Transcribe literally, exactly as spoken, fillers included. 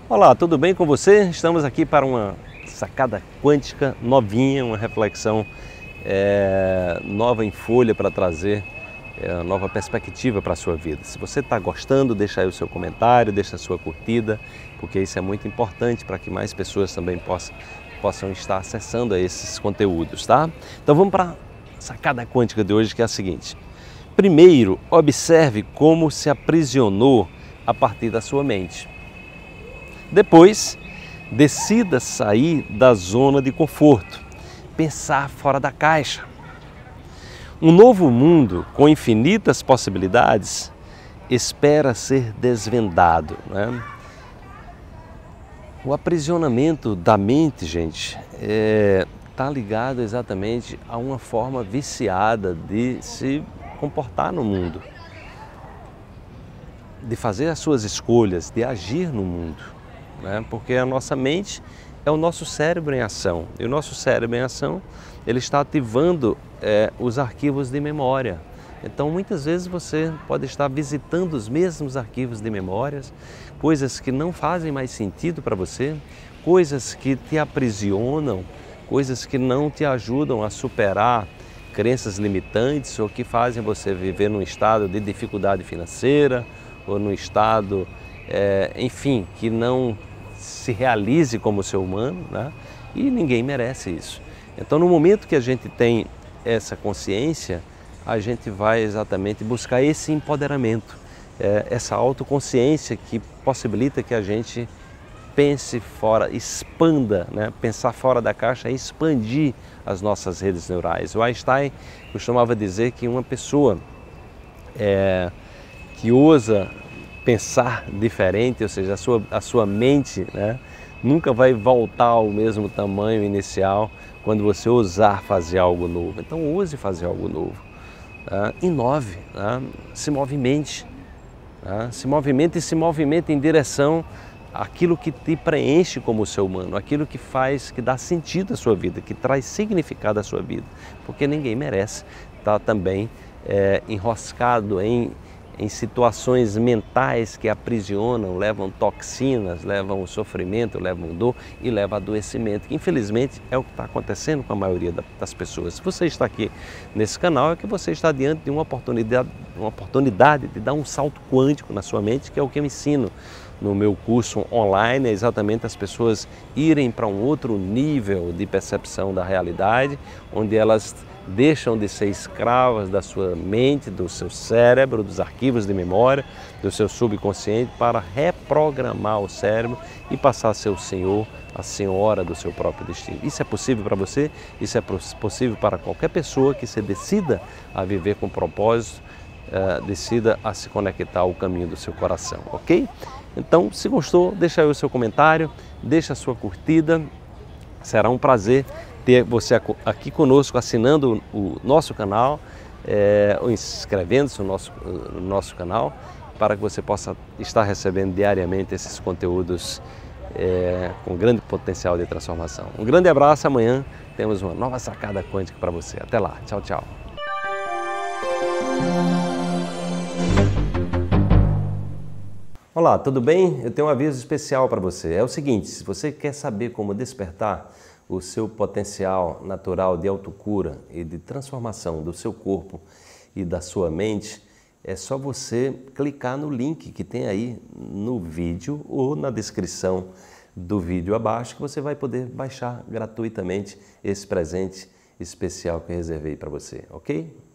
Olá, tudo bem com você? Estamos aqui para uma sacada quântica novinha, uma reflexão é, nova em folha para trazer é, uma nova perspectiva para a sua vida. Se você está gostando, deixa aí o seu comentário, deixa a sua curtida, porque isso é muito importante para que mais pessoas também possam, possam estar acessando a esses conteúdos, tá? Então vamos para a sacada quântica de hoje, que é a seguinte. Primeiro, observe como se aprisionou a partir da sua mente. Depois, decida sair da zona de conforto, pensar fora da caixa. Um novo mundo com infinitas possibilidades espera ser desvendado, né? O aprisionamento da mente, gente, está ligado exatamente a uma forma viciada de se comportar no mundo, de fazer as suas escolhas, de agir no mundo. Né? Porque a nossa mente é o nosso cérebro em ação, e o nosso cérebro em ação ele está ativando é, os arquivos de memória. Então muitas vezes você pode estar visitando os mesmos arquivos de memórias, coisas que não fazem mais sentido para você, coisas que te aprisionam, coisas que não te ajudam a superar crenças limitantes ou que fazem você viver num estado de dificuldade financeira ou num estado, é, enfim, que não se realize como ser humano, né? E ninguém merece isso. Então, no momento que a gente tem essa consciência, a gente vai exatamente buscar esse empoderamento, é, essa autoconsciência que possibilita que a gente pense fora, expanda, né? Pensar fora da caixa é expandir as nossas redes neurais. O Einstein costumava dizer que uma pessoa é, que ousa pensar diferente, ou seja, a sua, a sua mente, né, nunca vai voltar ao mesmo tamanho inicial quando você ousar fazer algo novo. Então ouse fazer algo novo, tá? Inove, tá? Se movimente, tá? Se movimente e se movimente em direção àquilo que te preenche como ser humano, aquilo que faz, que dá sentido à sua vida, que traz significado à sua vida, porque ninguém merece estar também é, enroscado em em situações mentais que aprisionam, levam toxinas, levam sofrimento, levam dor e levam adoecimento, que infelizmente é o que está acontecendo com a maioria das pessoas. Se você está aqui nesse canal, é que você está diante de uma oportunidade, uma oportunidade de dar um salto quântico na sua mente, que é o que eu ensino no meu curso online, é exatamente as pessoas irem para um outro nível de percepção da realidade, onde elas deixam de ser escravas da sua mente, do seu cérebro, dos arquivos de memória, do seu subconsciente, para reprogramar o cérebro e passar a ser o senhor, a senhora do seu próprio destino. Isso é possível para você, isso é possível para qualquer pessoa que se decida a viver com propósito, uh, decida a se conectar ao caminho do seu coração, ok? Então, se gostou, deixa aí o seu comentário, deixa a sua curtida, será um prazer ter você aqui conosco, assinando o nosso canal, é, ou inscrevendo-se no nosso, no nosso canal, para que você possa estar recebendo diariamente esses conteúdos é, com grande potencial de transformação. Um grande abraço, amanhã temos uma nova sacada quântica para você. Até lá, tchau, tchau. Olá, tudo bem? Eu tenho um aviso especial para você. É o seguinte, se você quer saber como despertar o seu potencial natural de autocura e de transformação do seu corpo e da sua mente, é só você clicar no link que tem aí no vídeo ou na descrição do vídeo abaixo, que você vai poder baixar gratuitamente esse presente especial que eu reservei para você, ok?